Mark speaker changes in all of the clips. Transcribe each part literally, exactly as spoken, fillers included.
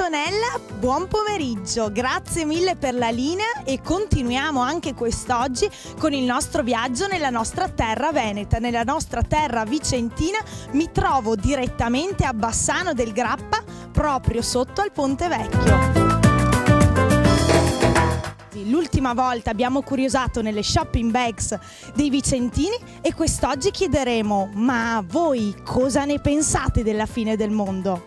Speaker 1: Antonella, buon pomeriggio, grazie mille per la linea e continuiamo anche quest'oggi con il nostro viaggio nella nostra terra veneta, nella nostra terra vicentina. Mi trovo direttamente a Bassano del Grappa, proprio sotto al Ponte Vecchio. L'ultima volta abbiamo curiosato nelle shopping bags dei vicentini e quest'oggi chiederemo: ma voi cosa ne pensate della fine del mondo?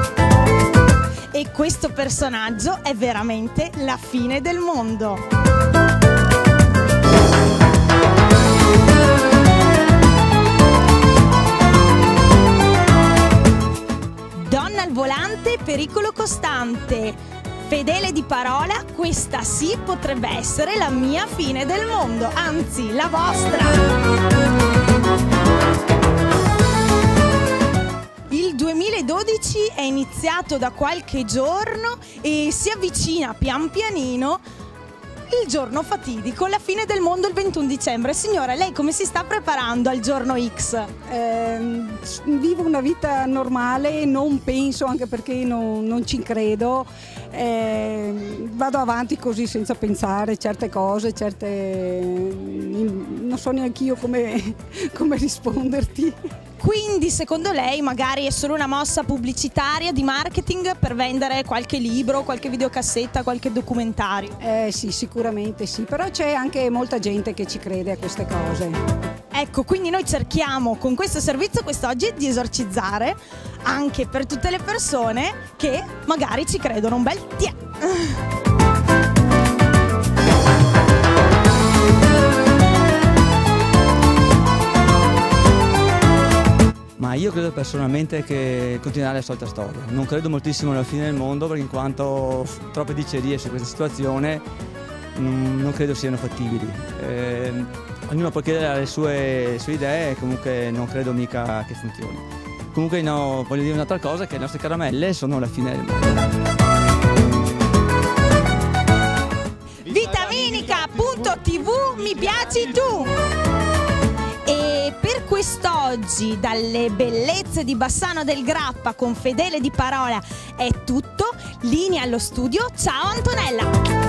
Speaker 1: E questo personaggio è veramente la fine del mondo. Donna al volante, pericolo costante. Fedele di parola, questa sì potrebbe essere la mia fine del mondo, anzi la vostra. Il duemiladodici è iniziato da qualche giorno e si avvicina pian pianino il giorno fatidico, la fine del mondo il ventuno dicembre. Signora, lei come si sta preparando al giorno X?
Speaker 2: Eh, vivo una vita normale, non penso, anche perché non, non ci credo, eh, vado avanti così senza pensare certe cose, certe... non so neanche io come, come risponderti.
Speaker 1: Quindi secondo lei magari è solo una mossa pubblicitaria di marketing per vendere qualche libro, qualche videocassetta, qualche documentario?
Speaker 2: Eh sì, sicuramente sì, però c'è anche molta gente che ci crede a queste cose.
Speaker 1: Ecco, quindi noi cerchiamo con questo servizio quest'oggi di esorcizzare anche per tutte le persone che magari ci credono un bel tiè.
Speaker 3: Ma io credo personalmente che continuerà la solita storia. Non credo moltissimo alla fine del mondo, perché in quanto troppe dicerie su questa situazione non credo siano fattibili. Eh, ognuno può chiedere le sue, le sue idee e comunque non credo mica che funzioni. Comunque no, voglio dire un'altra cosa, che le nostre caramelle sono la fine del mondo.
Speaker 1: Vitaminica punto tv, mi piaci tu! E per quest'oggi dalle bellezze di Bassano del Grappa con Fedele di parola è tutto. Linea allo studio, ciao Antonella!